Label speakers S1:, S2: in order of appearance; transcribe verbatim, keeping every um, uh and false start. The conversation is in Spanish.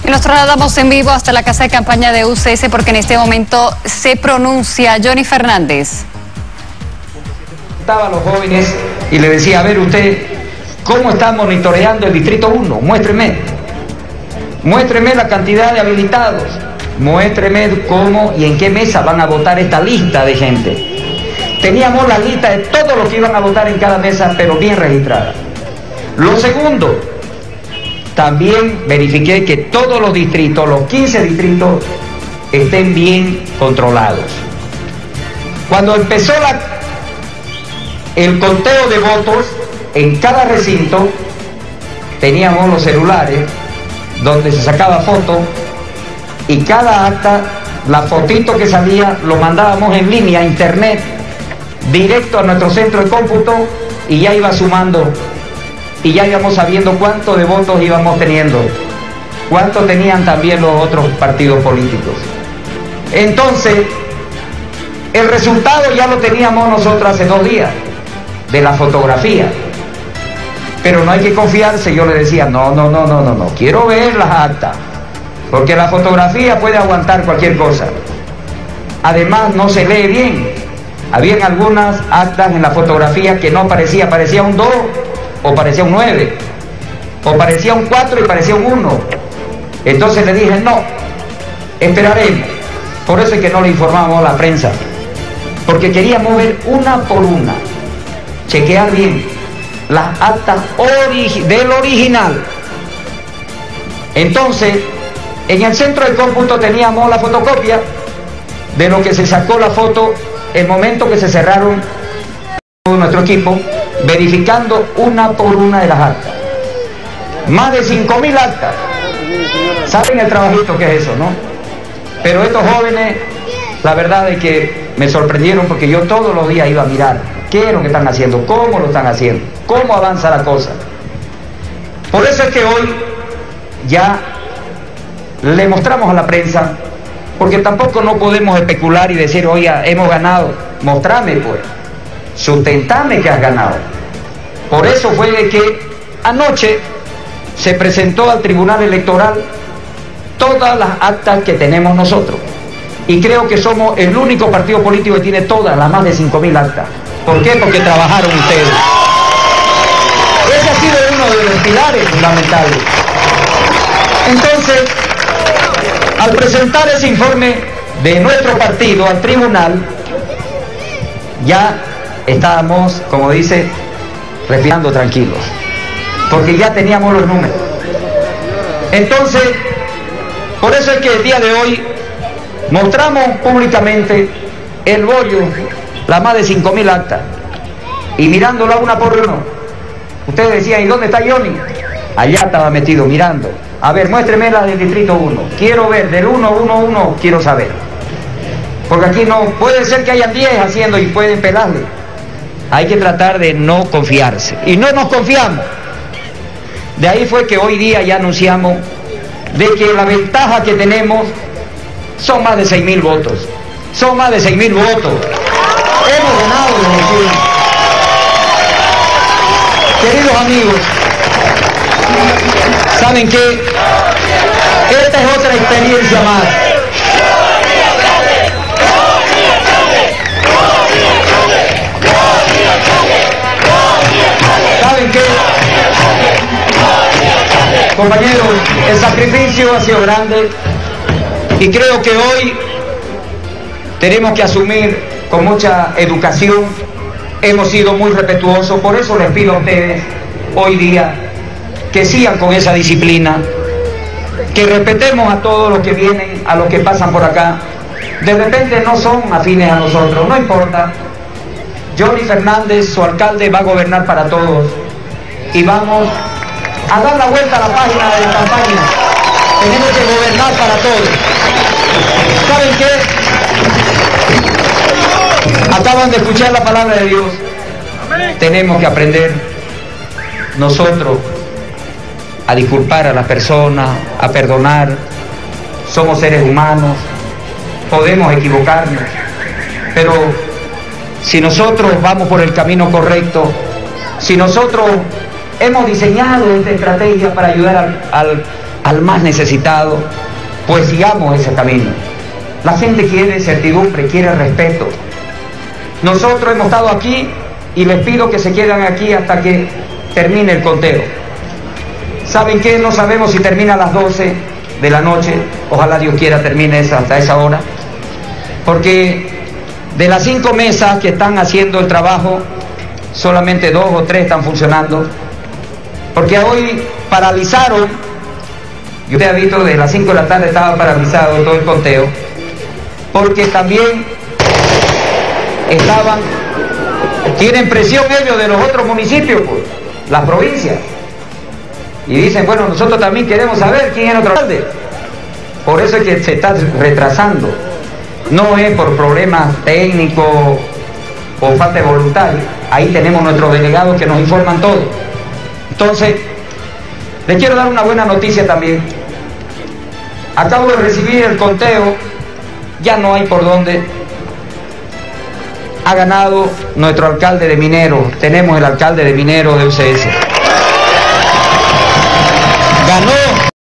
S1: Y nos trasladamos en vivo hasta la casa de campaña de U C S porque en este momento se pronuncia Johnny Fernández.
S2: Estaba a los jóvenes y le decía, a ver usted, ¿cómo está monitoreando el distrito uno? Muéstreme. Muéstreme la cantidad de habilitados. Muéstreme cómo y en qué mesa van a votar esta lista de gente. Teníamos la lista de todos los que iban a votar en cada mesa, pero bien registrada. Lo segundo, también verifiqué que todos los distritos, los quince distritos, estén bien controlados. Cuando empezó la, el conteo de votos, en cada recinto teníamos los celulares donde se sacaba foto y cada acta, la fotito que salía, lo mandábamos en línea a internet, directo a nuestro centro de cómputo y ya iba sumando. Y ya íbamos sabiendo cuánto de votos íbamos teniendo, cuánto tenían también los otros partidos políticos. Entonces, el resultado ya lo teníamos nosotros hace dos días, de la fotografía. Pero no hay que confiarse, yo le decía, no, no, no, no, no, no, quiero ver las actas, porque la fotografía puede aguantar cualquier cosa. Además, no se lee bien. Habían algunas actas en la fotografía que no parecía, parecía un dos, o parecía un nueve, o parecía un cuatro y parecía un uno. Entonces le dije, no, esperaremos. Por eso es que no le informamos a la prensa, porque queríamos ver una por una, chequear bien las actas origi- del original. Entonces, en el centro de cómputo teníamos la fotocopia de lo que se sacó la foto el momento que se cerraron nuestro equipo, verificando una por una de las actas. Más de cinco mil actas. Saben el trabajito que es eso, ¿no? Pero estos jóvenes, la verdad es que me sorprendieron porque yo todos los días iba a mirar qué es lo que están haciendo, cómo lo están haciendo, cómo avanza la cosa. Por eso es que hoy ya le mostramos a la prensa, porque tampoco no podemos especular y decir, oye, hemos ganado. Mostrame pues, sustentame que has ganado. Por eso fue de que anoche se presentó al Tribunal Electoral todas las actas que tenemos nosotros. Y creo que somos el único partido político que tiene todas las más de cinco mil actas. ¿Por qué? Porque trabajaron ustedes. Ese ha sido uno de los pilares fundamentales. Entonces, al presentar ese informe de nuestro partido al tribunal, ya estábamos, como dice, respirando tranquilos, porque ya teníamos los números. Entonces, por eso es que el día de hoy mostramos públicamente el bollo, las más de cinco mil actas, y mirándola una por uno. Ustedes decían, ¿y dónde está Johnny? Allá estaba metido mirando. A ver, muéstreme la del distrito uno. Quiero ver, del uno, uno, uno, quiero saber. Porque aquí no, puede ser que hayan diez haciendo y pueden pelarle. Hay que tratar de no confiarse. Y no nos confiamos. De ahí fue que hoy día ya anunciamos de que la ventaja que tenemos son más de seis mil votos. Son más de seis mil votos. Hemos ganado la elección. Queridos amigos, ¿saben qué? Esta es otra experiencia más. ¿Saben qué? Compañeros, el sacrificio ha sido grande y creo que hoy tenemos que asumir con mucha educación. Hemos sido muy respetuosos, por eso les pido a ustedes hoy día que sigan con esa disciplina, que respetemos a todos los que vienen, a los que pasan por acá. De repente no son afines a nosotros, no importa. Johnny Fernández, su alcalde, va a gobernar para todos y vamos a dar la vuelta a la página de la campaña. Tenemos que gobernar para todos. ¿Saben qué? Acaban de escuchar la palabra de Dios. Tenemos que aprender nosotros a disculpar a las personas, a perdonar. Somos seres humanos, podemos equivocarnos, pero si nosotros vamos por el camino correcto, si nosotros hemos diseñado esta estrategia para ayudar al, al, al más necesitado, pues sigamos ese camino. La gente quiere certidumbre, quiere respeto. Nosotros hemos estado aquí y les pido que se queden aquí hasta que termine el conteo. ¿Saben qué? No sabemos si termina a las doce de la noche, ojalá Dios quiera termine hasta esa hora, porque de las cinco mesas que están haciendo el trabajo, solamente dos o tres están funcionando, porque hoy paralizaron, y usted ha visto, de las cinco de la tarde estaba paralizado todo el conteo, porque también estaban, tienen presión ellos de los otros municipios, pues, las provincias, y dicen, bueno, nosotros también queremos saber quién es nuestro alcalde. Por eso es que se está retrasando. No es por problemas técnicos o falta de voluntad. Ahí tenemos nuestros delegados que nos informan todo. Entonces, les quiero dar una buena noticia también. Acabo de recibir el conteo, ya no hay por dónde. Ha ganado nuestro alcalde de Minero. Tenemos el alcalde de Minero de U C S.